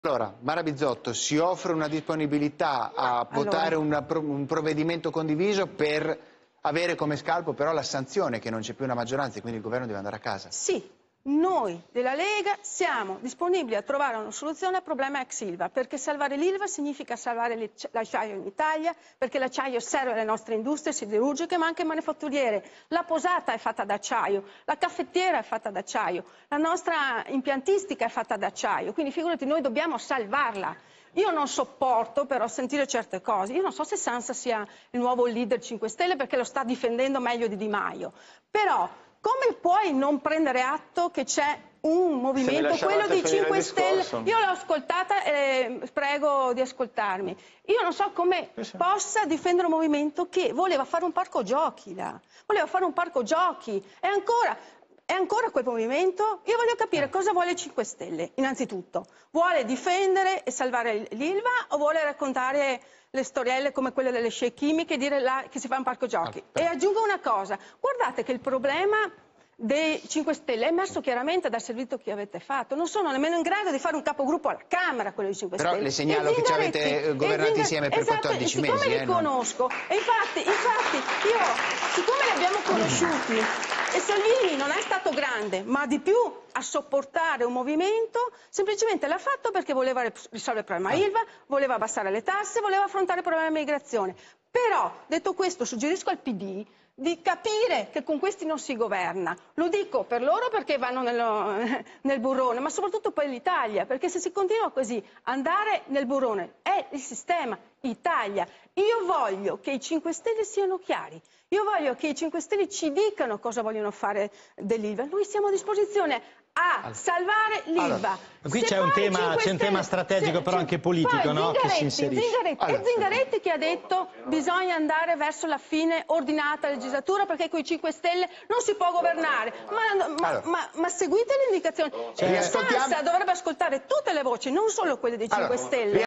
Allora, Mara Bizzotto, si offre una disponibilità a votare un provvedimento condiviso per avere come scalpo però la sanzione che non c'è più una maggioranza e quindi il governo deve andare a casa? Sì, noi della Lega siamo disponibili a trovare una soluzione al problema ex Ilva, perché salvare l'Ilva significa salvare l'acciaio in Italia, perché l'acciaio serve alle nostre industrie siderurgiche ma anche manifatturiere. La posata è fatta d'acciaio, la caffettiera è fatta d'acciaio, la nostra impiantistica è fatta d'acciaio, quindi figurati, noi dobbiamo salvarla. Io non sopporto però sentire certe cose. Io non so se Sansa sia il nuovo leader 5 Stelle perché lo sta difendendo meglio di Di Maio, però come puoi non prendere atto che c'è un movimento, quello di 5 Stelle? Io l'ho ascoltata e prego di ascoltarmi. Io non so come possa difendere un movimento che voleva fare un parco giochi là. Voleva fare un parco giochi. È ancora quel movimento? Io voglio capire cosa vuole 5 Stelle, innanzitutto. Vuole difendere e salvare l'Ilva o vuole raccontare le storielle come quelle delle scie chimiche e dire là che si fa un parco giochi? E aggiungo una cosa, guardate che il problema dei 5 Stelle è emerso chiaramente dal servizio che avete fatto. Non sono nemmeno in grado di fare un capogruppo alla Camera, quello di 5 Stelle. Però le segnalo che ci avete governato insieme per 14 mesi. Siccome li conosco, e infatti io, siccome li abbiamo conosciuti, e Salvini non è stato grande, ma di più a sopportare un movimento, semplicemente l'ha fatto perché voleva risolvere il problema Ilva, voleva abbassare le tasse, voleva affrontare il problema dell'immigrazione. Però, detto questo, suggerisco al PD di capire che con questi non si governa. Lo dico per loro perché vanno nel burrone, ma soprattutto per l'Italia, perché se si continua così, andare nel burrone è il sistema Italia. Io voglio che i 5 Stelle siano chiari, io voglio che i 5 Stelle ci dicano cosa vogliono fare dell'Ilva. Noi siamo a disposizione a salvare l'Ilva. Qui c'è un tema strategico però anche politico, no? Che si inserisce. È Zingaretti che ha detto bisogna andare verso la fine ordinata della legislatura perché con i 5 Stelle non si può governare. Ma seguite le indicazioni. Sansa dovrebbe ascoltare tutte le voci, non solo quelle dei 5 Stelle.